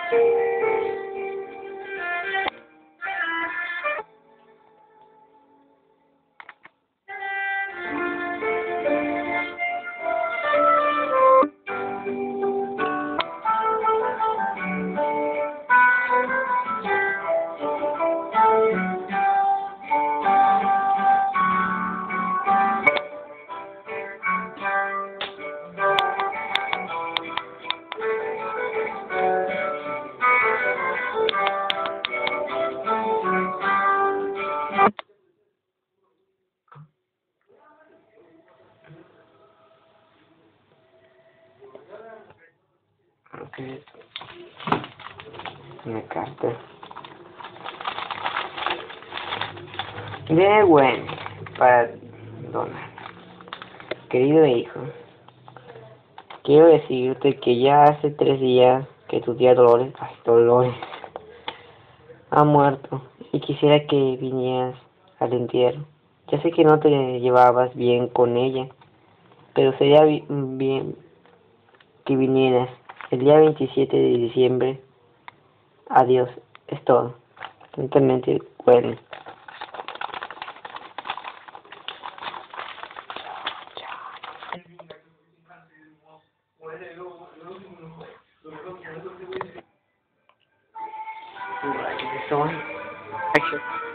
Okay. Una carta. De bueno, para Donald. Querido hijo, quiero decirte que ya hace 3 días que tu tía Dolores, ha muerto y quisiera que vinieras al entierro. Ya sé que no te llevabas bien con ella, pero sería bien que vinieras el día 27 de diciembre. Adiós, es todo. Atentamente, Gwen. Action.